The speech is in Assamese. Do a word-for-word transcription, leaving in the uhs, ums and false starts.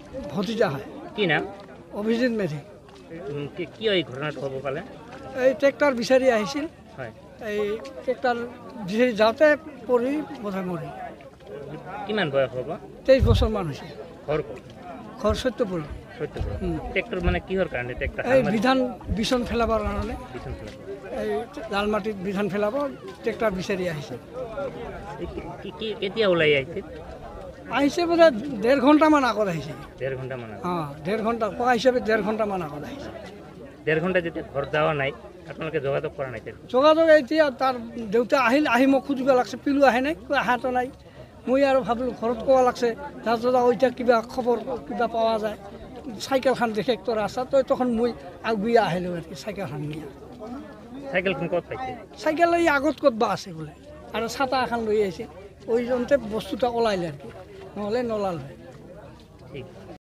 ভতিজা হয়। কি নাম? অভিজিৎ মেধি। উম, কি- কিয় এই ঘটনাত খবৰ পালে? এই ট্ৰেক্টৰ বিচাৰি আহিছিল, হয়। এই ট্ৰেক্টৰ বিচাৰি যাওঁতে পৰি বোধহয় মৰি। কিমান বয়স হ'ব? তেইছ বছৰমান হৈছে। ঘৰ ক'ত? ঘৰ সত্যপুৰ। সত্যপুৰ। উম। ট্ৰেক্টৰ মানে কিহৰ কাৰণে ট্ৰেক্টৰ? এই বিধান বিচন ফেলাবৰ কাৰণে, বিচন চলাব। এই লালমাটিত বিধান ফেলাব ট্ৰেক্টৰ বিচাৰি আহিছে। এই কি- কি- কি- কেতিয়া ওলাই আহিছিল? আহিছে বোধ ডেৰ ঘণ্টামান আগত আহিছে। ডেৰ ঘণ্টামান আগত। অঁ ডেৰ ঘণ্টা কোৱা হিচাপে ডেৰ ঘণ্টামান আগত আহিছে। ডেৰ ঘণ্টা যেতিয়া ঘৰ যাৱা নাই আপোনালোকে যোগাযোগ কৰা নাই তেতিয়া? যোগাযোগ এতিয়া তাৰ দেউতা আহিল, আহি মোক খুজিব লাগছে, পিলু আহে নাই, আহাতো নাই। মই আৰু ভাবিলোঁ ঘৰত কোৱা লাগছে, তাৰপিছত আৰু এতিয়া কিবা খবৰ কিবা পোৱা যায়। চাইকেলখন দেখে তোৰ ৰাস্তা তই তখন মই আগবিয়া আহিলোঁ আৰু চাইকেলখন নিয়া। চাইকেলখন ক'ত পাইছে? চাইকেল এই আগত ক'ত বা আছে বোলে, আৰু ছাতা এখন লৈ আহিছে, ওইজনতে বস্তুটা ওলাইলে আৰু কি, নহ'লে নলাল হয়। ঠিক